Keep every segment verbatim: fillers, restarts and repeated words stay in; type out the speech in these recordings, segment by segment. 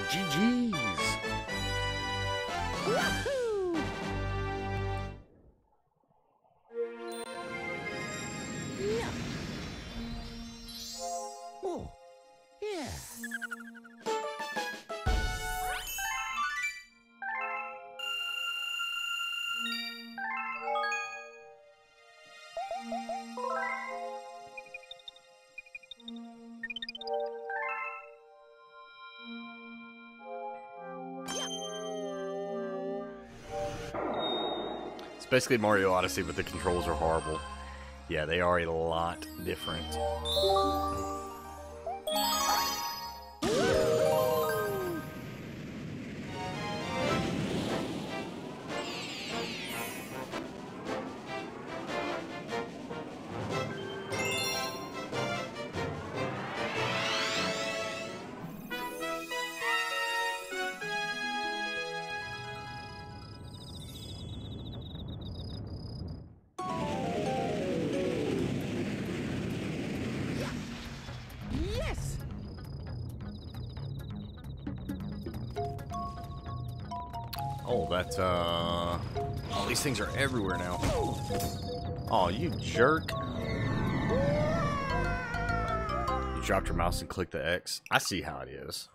G G's. Woohoo! Yeah. Oh, yeah. It's basically Mario Odyssey, but the controls are horrible. Yeah, they are a lot different. Yes. Oh, that, uh... all these things are everywhere now. Oh, you jerk. You dropped your mouse and clicked the X. I see how it is.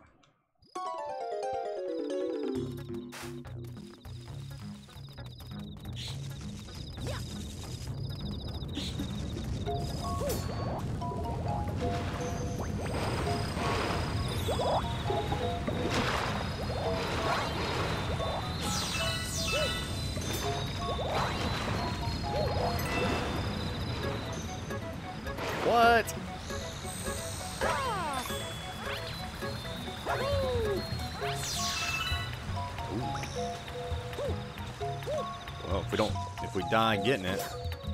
What? Well, if we don't, if we die getting it.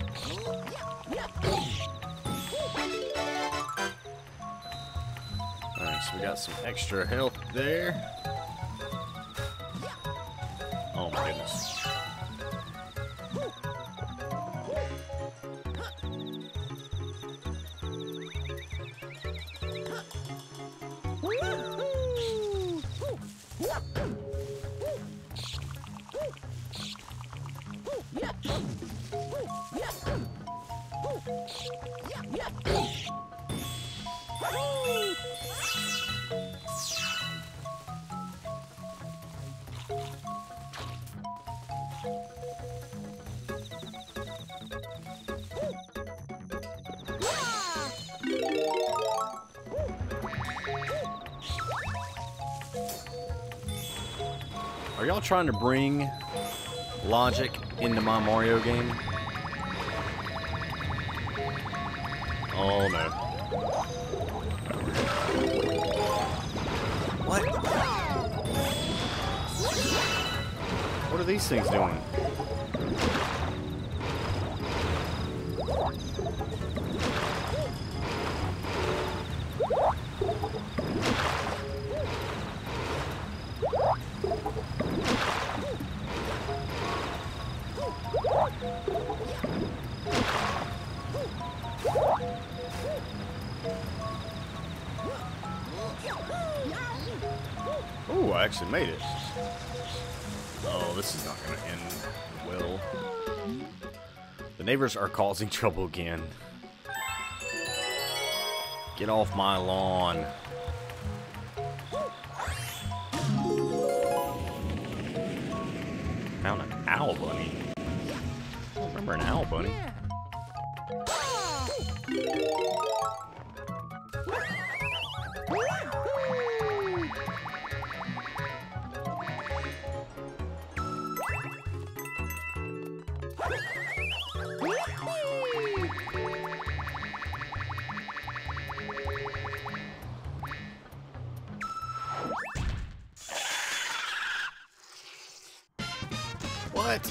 Alright, so we got some extra health there. Oh my goodness. Are y'all trying to bring logic into my Mario game? Oh no. What? What are these things doing? Oh, I actually made it. Oh, this is not going to end well. The neighbors are causing trouble again. Get off my lawn. Found an owl bunny. I don't remember an owl bunny. What?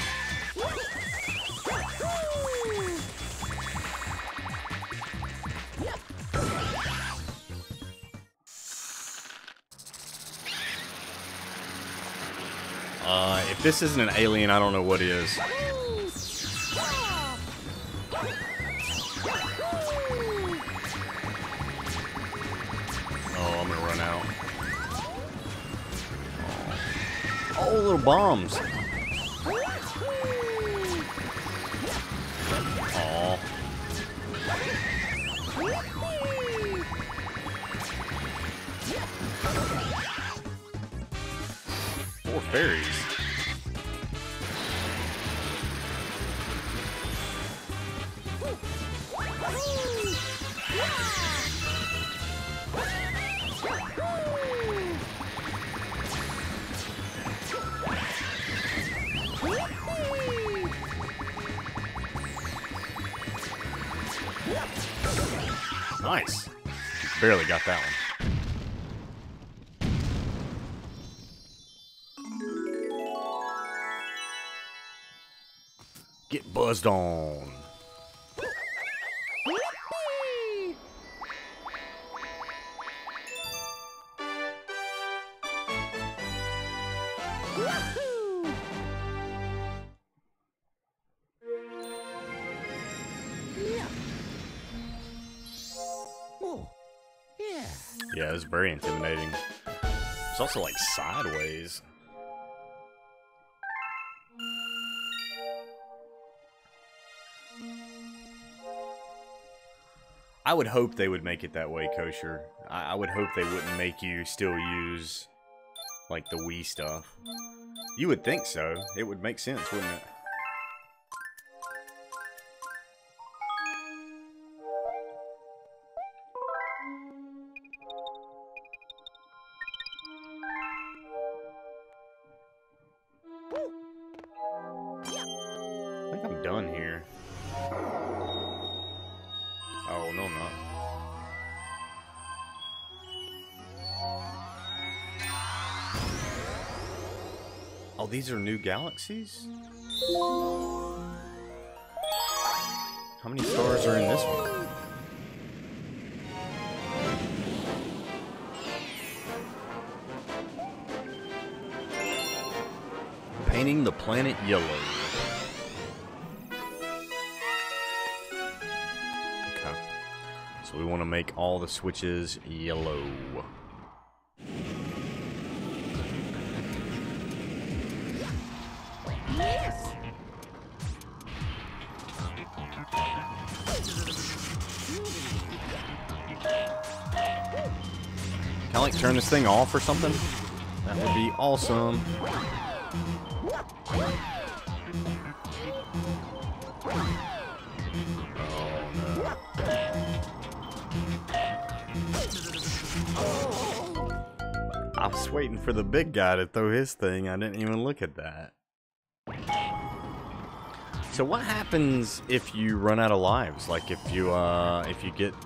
Uh, if this isn't an alien, I don't know what is. Oh, I'm gonna run out. Oh, little bombs. Aw. Four fairies. Nice. Barely got that one. Get buzzed on. Yeah, it's very intimidating. It's also like sideways. I would hope they would make it that way, Kosher. I, I would hope they wouldn't make you still use like the Wii stuff. You would think so. It would make sense, wouldn't it? I think I'm done here. Oh, no, I'm not. Oh, these are new galaxies? How many stars are in this one? Painting the planet yellow. Okay. So we want to make all the switches yellow. Yes. Can I like turn this thing off or something? That would be awesome. I was waiting for the big guy to throw his thing. I didn't even look at that. So what happens if you run out of lives? Like if you uh if you get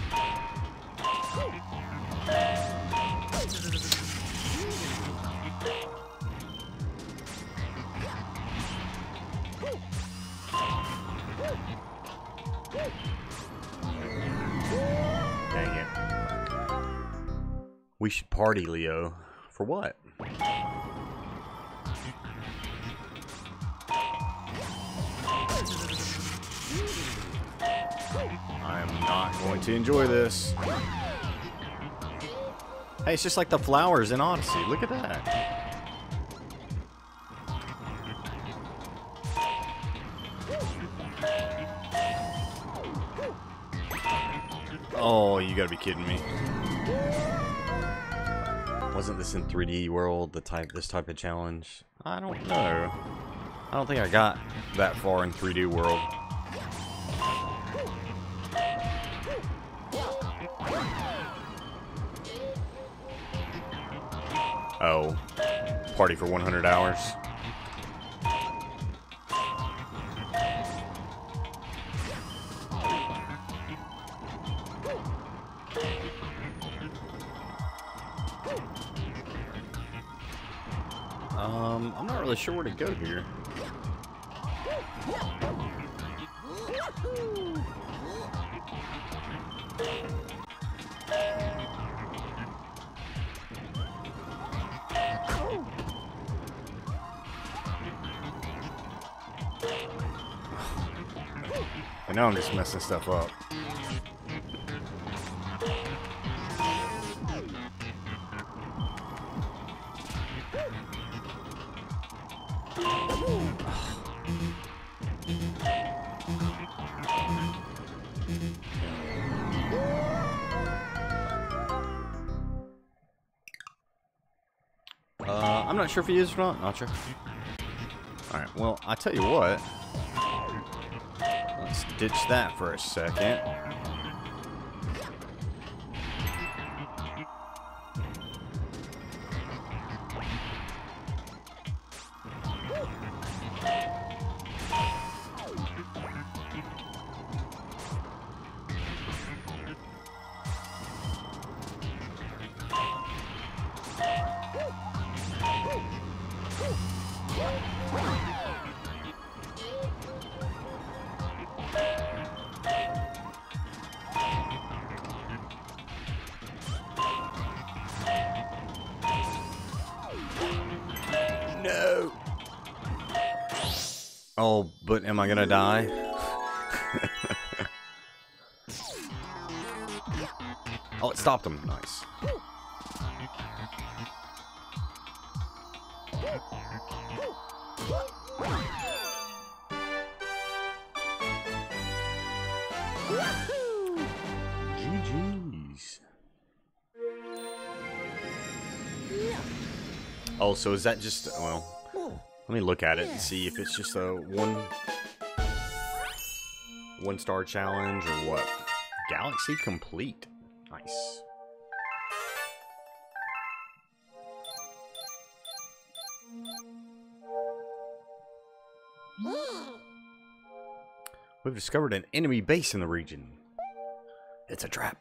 Dang it. We should party, Leo. For what? I am not going to enjoy this. Hey, it's just like the flowers in Odyssey. Look at that. Oh, you gotta be kidding me. Wasn't this in three D World, the type, this type of challenge? I don't know. I don't think I got that far in three D World. Oh, party for one hundred hours. Um, I'm not really sure where to go here. I know I'm just messing stuff up. Uh, I'm not sure if he is or not. Not sure. Alright, well, I tell you what. Let's ditch that for a second. No. Oh, but am I gonna die? Oh, it stopped him. Nice. G G's. Oh, so is that just, well, let me look at it and see if it's just a one one star challenge or what. Galaxy complete. Nice. We've discovered an enemy base in the region. It's a trap.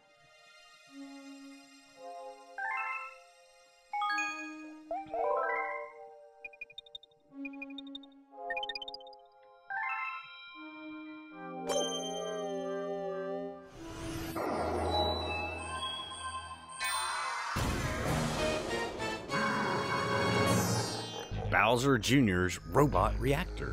Bowser Junior's robot reactor.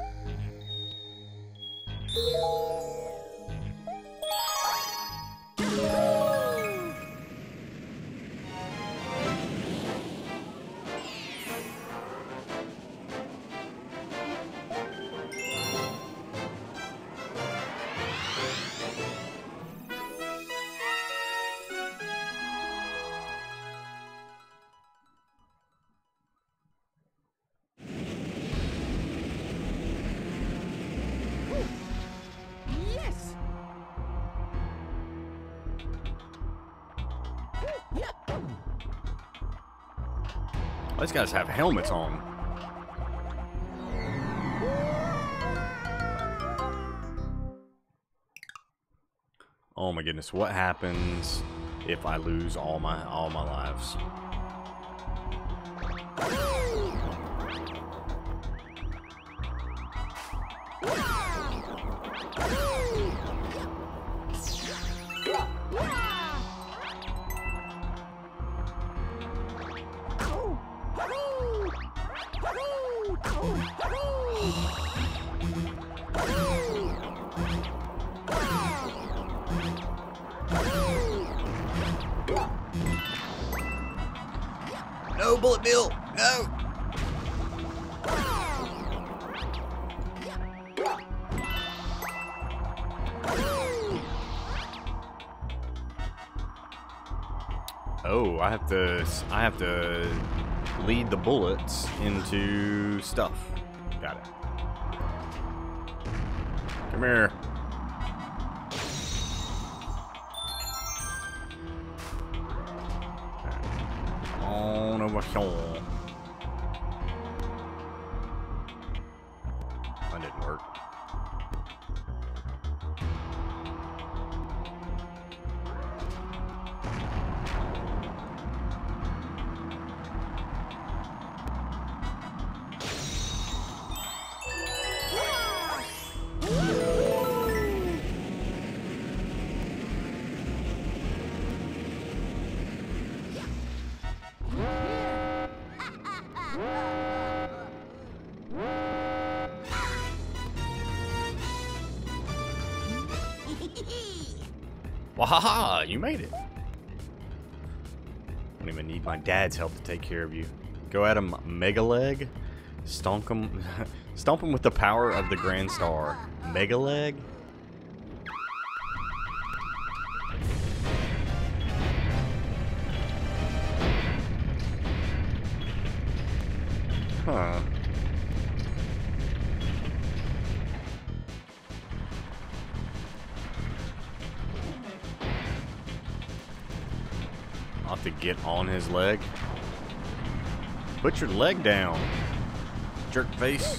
These guys have helmets on. Oh my goodness, what happens if I lose all my all my lives? No, Bullet Bill! No! Oh, I have to I have to lead the bullets into stuff. Got it. Come here. On over here. That didn't work. Wahaha! You made it. I don't even need my dad's help to take care of you. Go at him, Mega Leg. Stomp him, stomp him with the power of the Grand Star. Mega Leg. Huh. I'll have to get on his leg. Put your leg down, jerk face.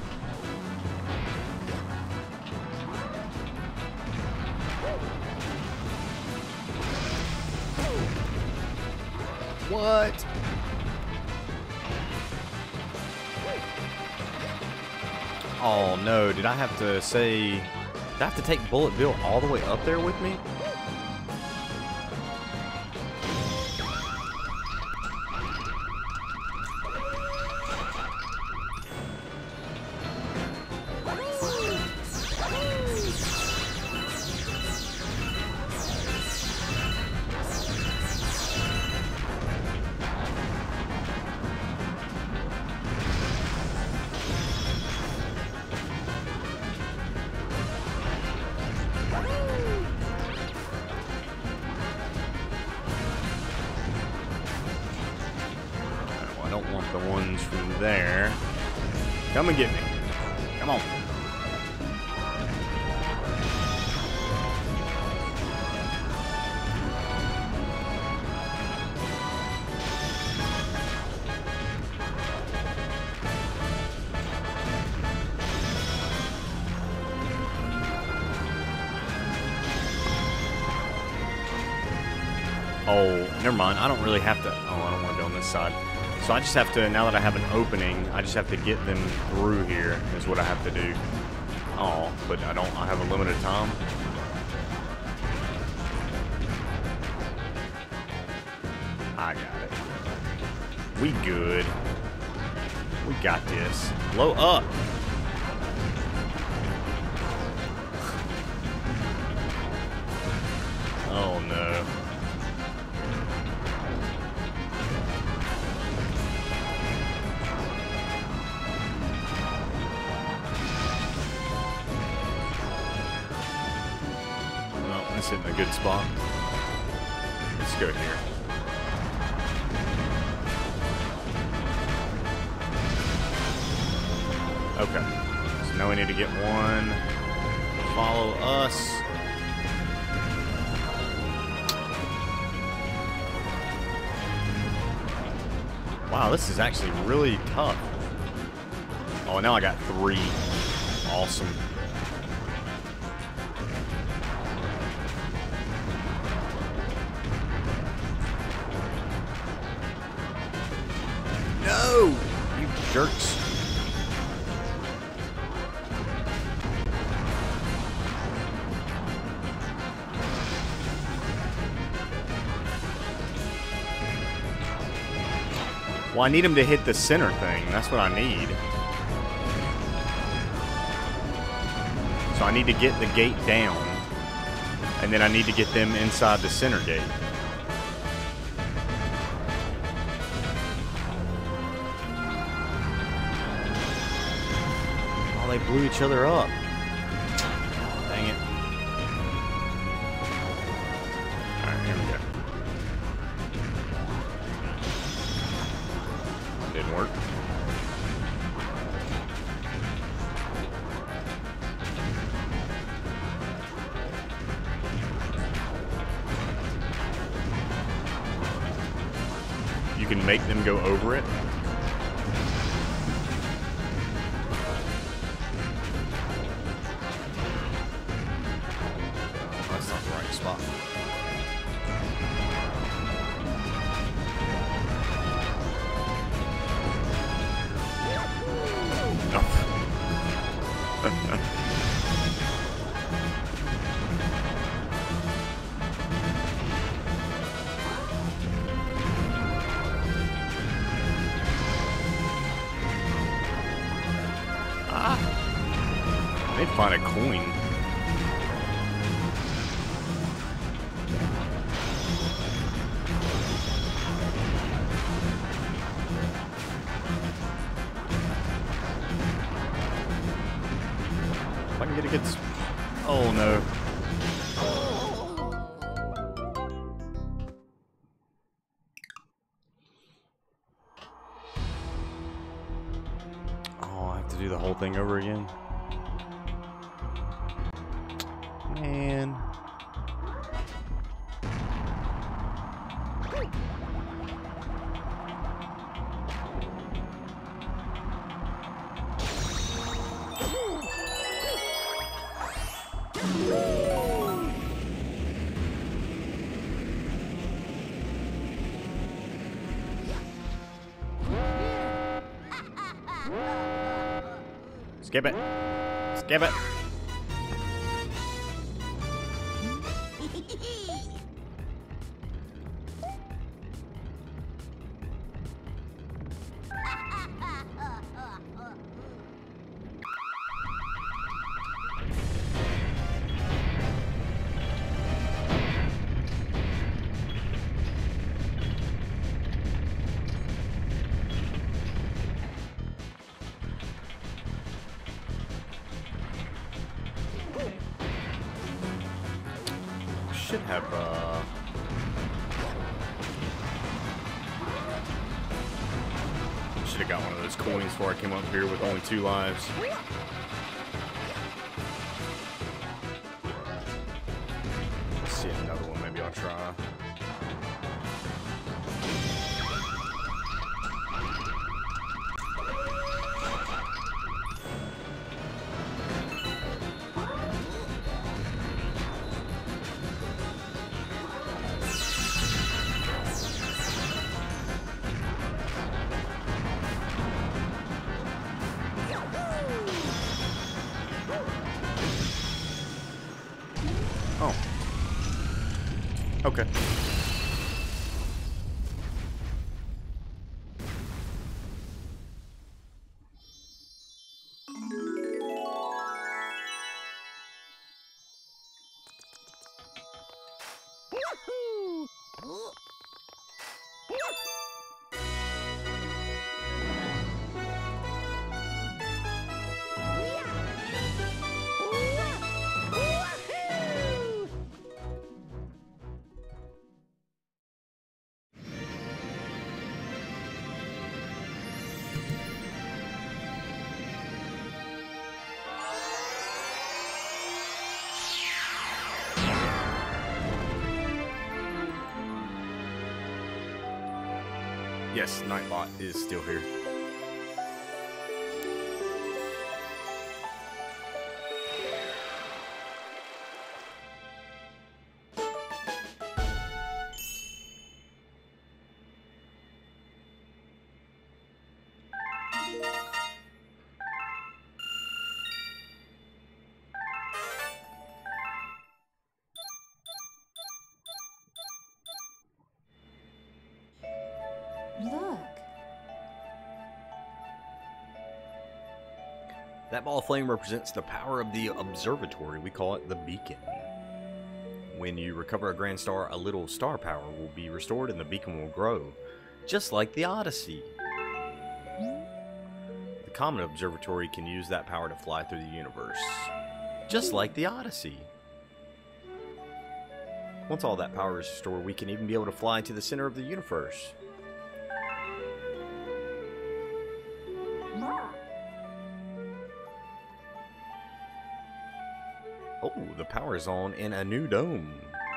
What? Oh no, did I have to say... Did I have to take Bullet Bill all the way up there with me? I don't want the ones from there. Come and get me. Come on. Oh, never mind. I don't really have to... Oh, I don't want to go on this side. So I just have to, now that I have an opening, I just have to get them through here is what I have to do. Oh, but I don't, I have a limited time. I got it. We good. We got this. Blow up. Oh no. This isn't a good spot. Let's go here. Okay. So now we need to get one. Follow us. Wow, this is actually really tough. Oh, now I got three. Awesome. No! You jerks. Well, I need him to hit the center thing. That's what I need. So I need to get the gate down. And then I need to get them inside the center gate. Oh, they blew each other up. Dang it. Alright, here we go. Didn't work. You can make them go over it. That's not the right spot. Ah, they'd find a coin. If I can get a good... Sp oh no. do the whole thing over again? Man. Skip it. Skip it. Should have, uh... should have got one of those coins before I came up here with only two lives. Let's see another one, maybe I'll try. Oh. Okay. Woohoo! Yes, Nightbot is still here. Look. That ball of flame represents the power of the observatory. We call it the beacon. When you recover a grand star, a little star power will be restored and the beacon will grow, just like the Odyssey. The common observatory can use that power to fly through the universe, just like the Odyssey. Once all that power is restored, we can even be able to fly to the center of the universe. Oh, the power is on in a new dome.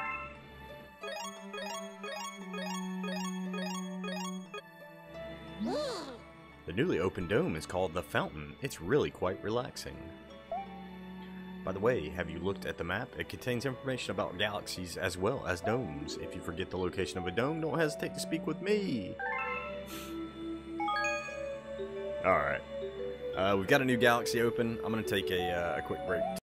The newly opened dome is called the Fountain. It's really quite relaxing. By the way, have you looked at the map? It contains information about galaxies as well as domes. If you forget the location of a dome, don't hesitate to speak with me. Alright. Uh, we've got a new galaxy open. I'm going to take a, uh, a quick break.